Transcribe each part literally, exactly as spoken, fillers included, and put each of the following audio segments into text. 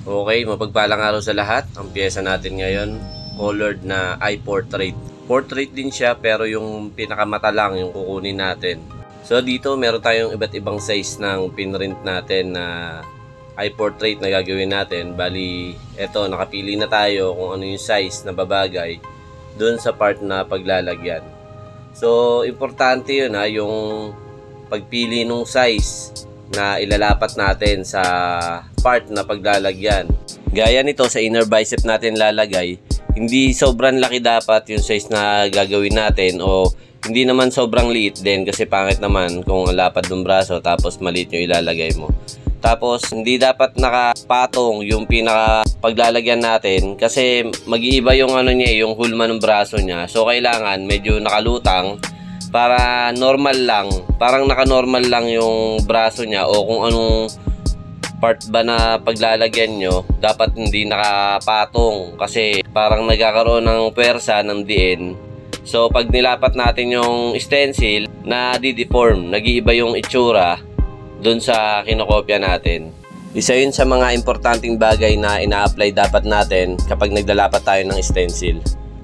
Okay, mapagpalang araw sa lahat. Ang piyesa natin ngayon, colored na eye portrait. Portrait din siya pero yung pinakamata lang yung kukunin natin. So dito meron tayong iba't ibang size ng pinrint natin na eye portrait na gagawin natin. Bali, eto nakapili na tayo kung ano yung size na babagay dun sa part na paglalagyan. So importante yun ha, yung pagpili ng size na ilalapat natin sa part na paglalagyan. Gaya nito sa inner bicep natin lalagay, hindi sobrang laki dapat yung size na gagawin natin o hindi naman sobrang liit din kasi pangit naman kung lapad ng braso tapos maliit yung ilalagay mo. Tapos hindi dapat nakapatong yung pinaka paglalagyan natin kasi mag-iiba yung ano niya, yung hulma ng braso niya. So kailangan medyo nakalutang para normal lang, parang naka-normal lang yung braso niya o kung anong part ba na paglalagyan nyo, dapat hindi nakapatong kasi parang nagkakaroon ng pwersa ng diin. So pag nilapat natin yung stencil, na di-deform, nag-iiba yung itsura dun sa kinokopya natin. Isa yun sa mga importanteng bagay na ina-apply dapat natin kapag nagdalapat tayo ng stencil.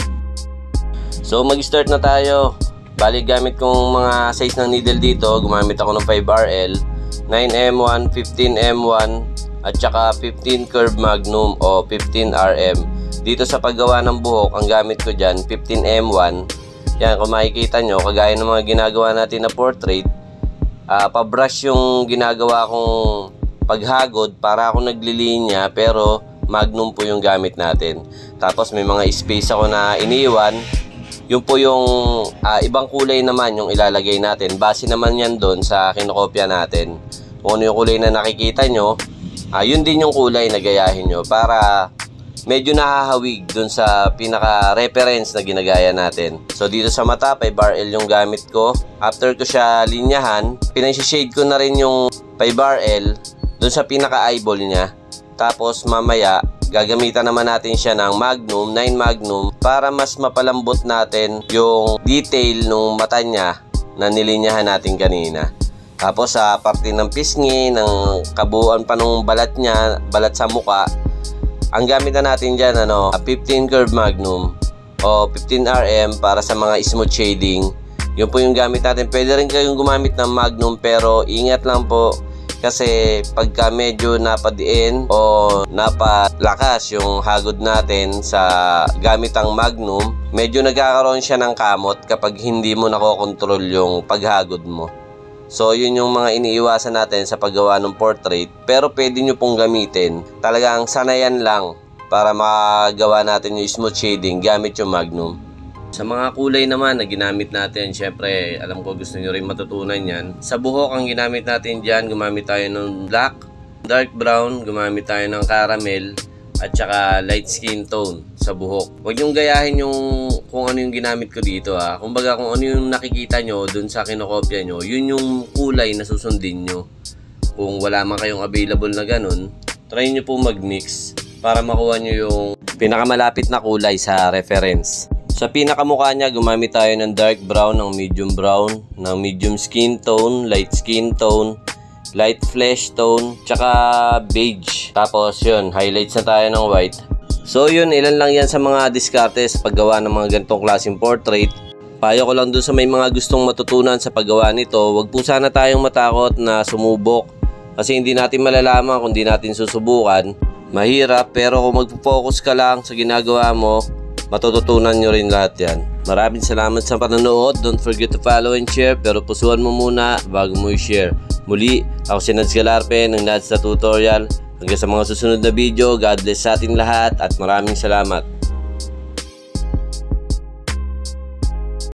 So mag-start na tayo. Bali gamit kong mga size ng needle dito, gumamit ako ng five R L, nine M one, fifteen M one, at saka fifteen curve magnum o fifteen R M. Dito sa paggawa ng buhok, ang gamit ko dyan, fifteen M one. Yan, kung makikita nyo, kagaya ng mga ginagawa natin na portrait, uh, pabrush yung ginagawa kong paghagod para ako naglilinya, pero magnum po yung gamit natin. Tapos may mga space ako na iniwan. Yung po yung uh, ibang kulay naman yung ilalagay natin. Base naman yan doon sa kinokopya natin. Kung ano yung kulay na nakikita nyo, uh, yun din yung kulay na gayahin nyo para medyo nakahawig doon sa pinaka-reference na ginagaya natin. So dito sa mata, five R L yung gamit ko. After ko siya linyahan, pinag-shade ko na rin yung five R L doon sa pinaka-eyeball niya. Tapos mamaya, gagamitan naman natin siya ng magnum, nine magnum, para mas mapalambot natin yung detail ng mata niya na nilinyahan natin kanina. Tapos sa parte ng pisngi, ng kabuuan pa ng balat niya, balat sa muka, ang gamit na natin dyan, ano, fifteen curve magnum o fifteen R M para sa mga smooth shading. Yun po yung gamit natin. Pwede rin kayong gumamit ng magnum pero ingat lang po. Kasi pagka medyo napadiin o napalakas yung hagod natin sa gamit ang magnum, medyo nagkakaroon siya ng kamot kapag hindi mo nakokontrol yung paghagod mo. So yun yung mga iniiwasan natin sa paggawa ng portrait, pero pwede nyo pong gamitin. Talagang sanayan lang para magawa natin yung smooth shading gamit yung magnum. Sa mga kulay naman na ginamit natin, syempre alam ko gusto nyo rin matutunan yan. Sa buhok ang ginamit natin dyan, gumamit tayo ng black, dark brown, gumamit tayo ng caramel, at saka light skin tone sa buhok. Huwag nyong gayahin yung kung ano yung ginamit ko dito ha. Kumbaga kung ano yung nakikita nyo dun sa kinokopya nyo, yun yung kulay na susundin nyo. Kung wala man kayong available na ganun, try nyo po mag-mix para makuha nyo yung pinakamalapit na kulay sa reference. Sa pinakamukha niya, gumamit tayo ng dark brown, ng medium brown, ng medium skin tone, light skin tone, light flesh tone, tsaka beige. Tapos yun, highlights na tayo ng white. So yun, ilan lang yan sa mga diskarte sa paggawa ng mga ganitong klaseng portrait. Payo ko lang dun sa may mga gustong matutunan sa paggawa nito, wag po sana tayong matakot na sumubok. Kasi hindi natin malalaman kung hindi natin susubukan. Mahirap, pero kung mag-focus ka lang sa ginagawa mo, matututunan nyo rin lahat yan. Maraming salamat sa panonood. Don't forget to follow and share. Pero pusuan mo muna bago mo i-share. Muli, ako si Nads Galarpe ng Nads na Tutorial. Hanggang sa mga susunod na video, God bless sa ating lahat at maraming salamat.